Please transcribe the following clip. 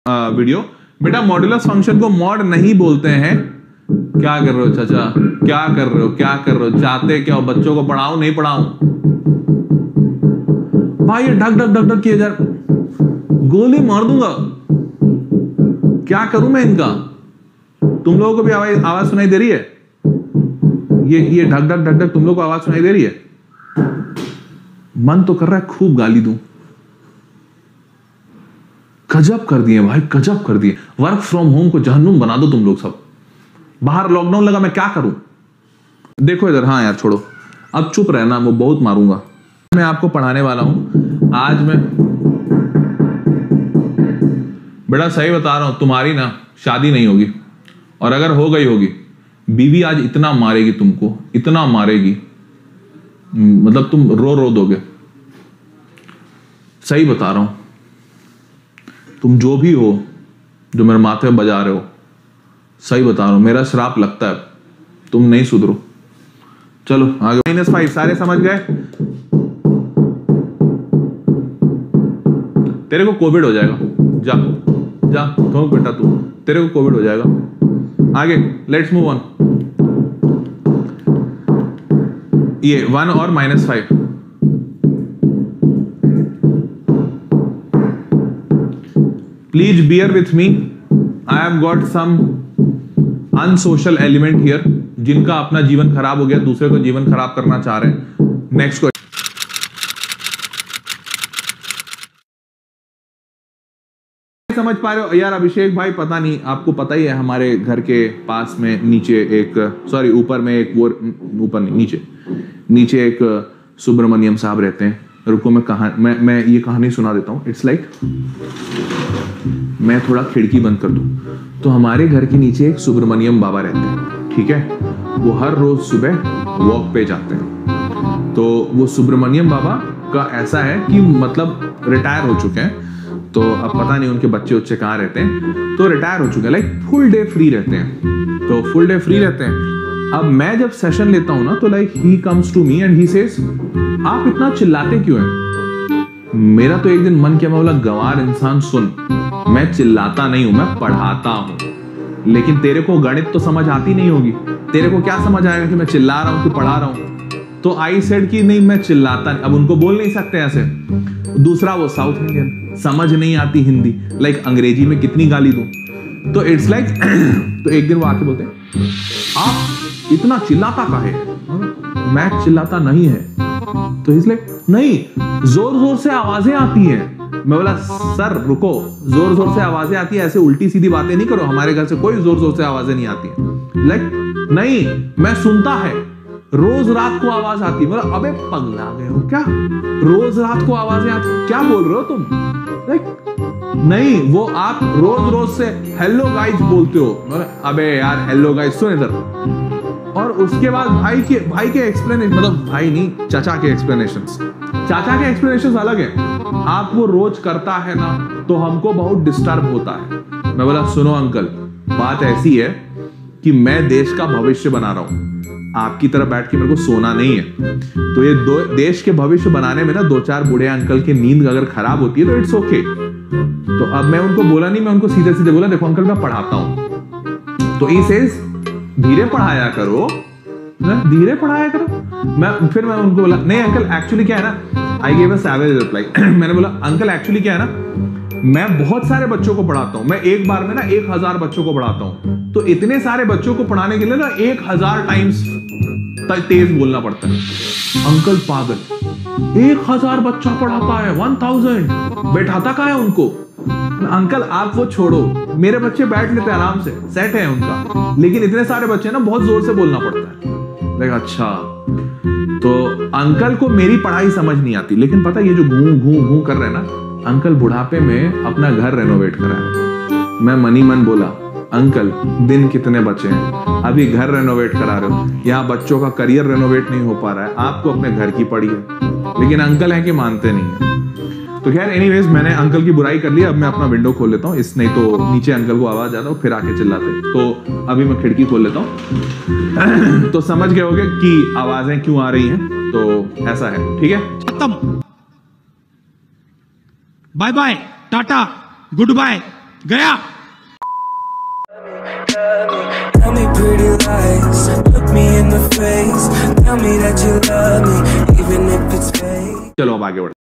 Video. बेटा modulus function को mod नहीं बोलते हैं। क्या कर रहे हो चाचा, क्या कर रहे हो, क्या कर रहे हो, चाहते क्या हो, बच्चों को पढ़ाऊं नहीं पढ़ाऊं? भाई ये ढक ढक ढक ढक किए जा, गोली मार दूंगा। क्या करूं मैं इनका? तुम लोगों को भी आवाज सुनाई दे रही है? ये ढक ढक ढक ढक तुम लोगों को आवाज सुनाई दे रही है? मन तो कर रहा है खूब गाली दूं। गजब कर दिए भाई, गजब कर दिए। वर्क फ्रॉम होम को जहन्नुम बना दो तुम लोग सब। बाहर लॉकडाउन लगा, मैं क्या करूं? देखो इधर। हाँ यार छोड़ो, अब चुप रहना, वो बहुत मारूंगा। मैं आपको पढ़ाने वाला हूं आज। मैं बड़ा सही बता रहा हूं, तुम्हारी ना शादी नहीं होगी, और अगर हो गई होगी, बीवी आज इतना मारेगी तुमको, इतना मारेगी, मतलब तुम रो रो दोगे। सही बता रहा हूं। तुम जो भी हो, जो मेरे माथे में बजा रहे हो, सही बता रहा हूं, मेरा श्राप लगता है, तुम नहीं सुधरो। चलो आगे। -5 सारे समझ गए? तेरे को कोविड हो जाएगा, जा जा ठोक बेटा तू, तेरे को कोविड हो जाएगा। आगे लेट्स मूव ऑन। ये 1 और -5। Please bear with me, I have got some unsocial element here, जिनका अपना जीवन खराब हो गया, दूसरे को जीवन खराब करना चाह रहे हैं। Next question. समझ पा रहे हो यार? अभिषेक भाई पता नहीं, आपको पता ही है हमारे घर के पास में नीचे एक, सॉरी ऊपर में एक, वो ऊपर नहीं नीचे एक सुब्रमण्यम साहब रहते हैं। रुको मैं ये कहानी सुना देता हूँ। इट्स लाइक मैं थोड़ा खिड़की बंद कर दूं तो हमारे घर के नीचे एक सुब्रमण्यम बाबा रहते हैं, ठीक है? वो हर रोज सुबह वॉक पे जाते हैं। तो वो सुब्रमण्यम बाबा का ऐसा है कि मतलब रिटायर हो चुके हैं, तो अब पता नहीं उनके बच्चे उच्चे कहाँ रहते हैं, तो रिटायर हो चुके हैं, लाइक फुल डे फ्री रहते हैं। तो फुल डे फ्री रहते हैं। अब मैं जब सेशन लेता हूं ना, तो like he comes to me and he says, आप इतना चिल्लाते क्यों हैं? मेरा तो एक दिन मन किया, मैं बोला गंवार इंसान सुन, मैं चिल्लाता नहीं हूं, मैं पढ़ाता हूं। लेकिन तेरे को गणित तो समझ आती नहीं होगी, तेरे को क्या समझ आएगा कि मैं चिल्ला रहा हूं कि पढ़ा रहा हूं? तो आई सेड कि नहीं मैं चिल्लाता नहीं। अब उनको बोल नहीं सकते ऐसे। दूसरा वो साउथ इंडियन, समझ नहीं आती हिंदी, लाइक अंग्रेजी में कितनी गाली दूं? तो इट्स लाइक तो एक दिन वो आके बोलते हैं, आप इतना चिल्लाता काहे? मैं चिल्लाता नहीं है। तो इसलिए नहीं, जोर जोर से आवाजें आती हैं। मैं बोला सर रुको, जोर जोर से आवाजें आती है, ऐसे उल्टी सीधी बातें नहीं करो, हमारे घर से कोई जोर जोर से आवाजें नहीं आती है। लाइक नहीं, मैं सुनता है, रोज रात को आवाज आती है। मतलब अबे पगला गए हो क्या? रोज रात को आवाजें आती, क्या बोल रहे हो तुम? लाइक नहीं, वो आप रोज रोज से हेलो गाइस बोलते हो। अबे यार हेलो गाइस सुन इधर। और उसके बाद भाई के एक्सप्लेनेशन, मतलब भाई नहीं, चाचा के एक्सप्लेनेशंस। चाचा के एक्सप्लेनेशंस अलग है। आप वो रोज करता है ना, तो हमको बहुत डिस्टर्ब होता है। मैं बोला सुनो अंकल, बात ऐसी है कि मैं देश का भविष्य बना रहा हूं, आपकी तरफ बैठ के मेरे को सोना नहीं है। तो ये देश के भविष्य बनाने में ना 2-4 बूढ़े अंकल की नींद अगर खराब होती है तो इट्स ओके। तो अब मैं उनको बोला नहीं, मैं उनको सीधे सीधे बोला देखो अंकल मैं पढ़ाता हूं। तो ई सेज धीरे पढ़ाया करो, धीरे पढ़ाया करो। फिर मैं उनको बोला नहीं अंकल एक्चुअली क्या है ना, I give a savage reply. मैंने बोला अंकल एक्चुअली क्या है ना, मैं बहुत सारे बच्चों को पढ़ाता हूं, मैं एक बार में ना 1000 बच्चों को पढ़ाता हूं। तो इतने सारे बच्चों को पढ़ाने के लिए ना 1000 टाइम्स तेज बोलना पड़ता है। अंकल पागल, 1000 बच्चा पढ़ाता है, 1000 बैठाता कहाँ है उनको? अंकल आप वो छोड़ो, मेरे बच्चे बैठ लेते हैं आराम से, सेट है उनका, लेकिन इतने सारे बच्चे ना बहुत जोर से बोलना पड़ता है। देखा अच्छा, तो अंकल को मेरी पढ़ाई समझ नहीं आती, लेकिन पता ये जो घूं घूं घूं कर रहे हैं ना, अंकल बुढ़ापे में अपना घर रेनोवेट करा है। मैं मनी मन बोला अंकल दिन कितने बचे हैं, अभी घर रेनोवेट करा रहे हो, यहाँ बच्चों का करियर रेनोवेट नहीं हो पा रहा है, आपको अपने घर की पड़ी है। लेकिन अंकल है कि मानते नहीं है। तो खैर एनीवेज मैंने अंकल की बुराई कर ली। अब मैं अपना विंडो खोल लेता हूँ, इस नहीं तो नीचे अंकल को आवाज आता है फिर आके चिल्लाते। तो अभी मैं खिड़की खोल लेता हूँ। तो समझ गए होगे कि आवाजें क्यों आ रही हैं। तो ऐसा है, ठीक है, खत्म, bye bye, tata, goodbye, गया। Tell me pretty lies, look me in the face, tell me that you love me, even if it's fake. चलो अब आगे बढ़ते हैं।